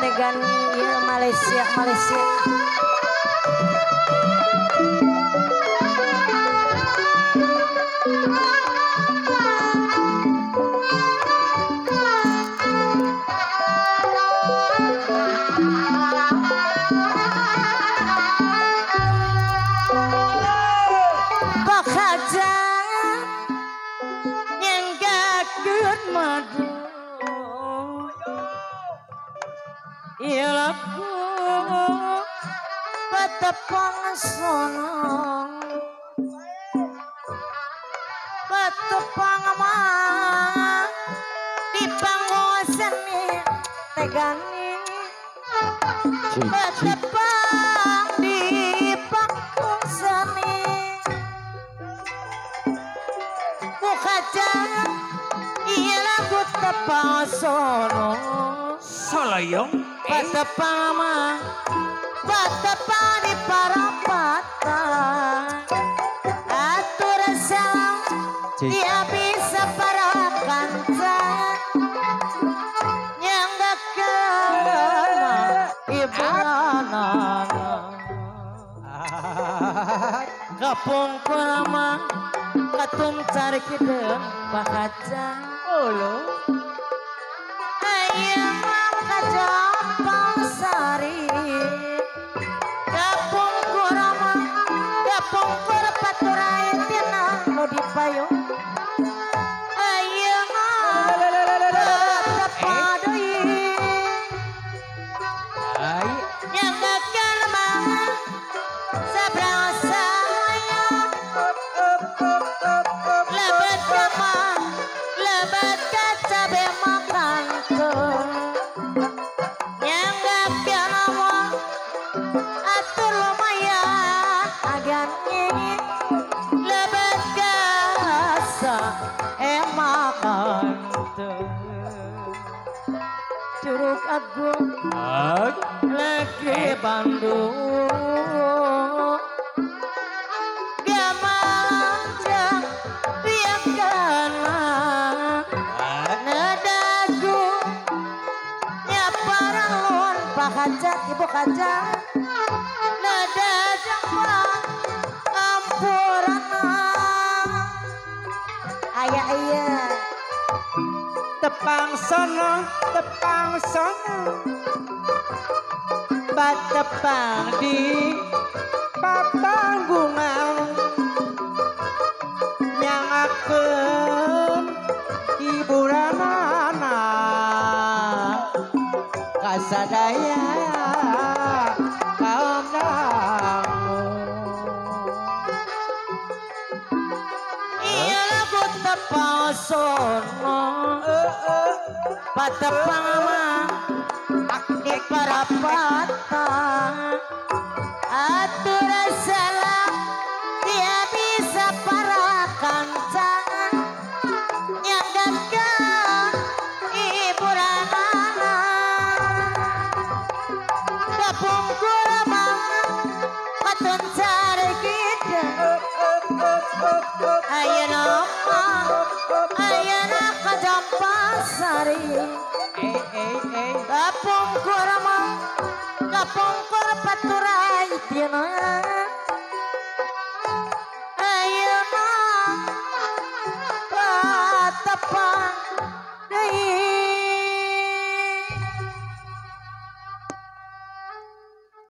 Tegan ya Malaysia Malaysia. Ilaku patepang sonong patepang mang di panggung seni tegani patepang di panggung seni bukaja ilaku tepang sonong Salayong patepang mang patepang di parapatan atur salam dia bisa parakan nyanggakan ibu anak kapung kurama katum cari kideng bakacang ulu ayam kajapang sari kapung kurama kapung kur paturai tina no dipayung ayam tepadoi yang gagal mang seberasa lebat kama lebat kaca be makan tuh yang gagal nama atur lumayan agan ini lebat kasa makan tuh Curug Agung lagi Bandung gamanjang biakana nadagu nyaparangun Pak Kaca Ibu Kaca nadajang Pak ampurana ayah tepang sono batepang di papanggungan nyangakeun hiburan anak kasadaya kaum dangu iya lagu tepang sono patepang mang di parapatan atur salam dia bisa parakan nyanggakan hiburan anak kapung kuramang katun cari kita ayeuna kajampang sari kapung kuramang kapung kur paturai tina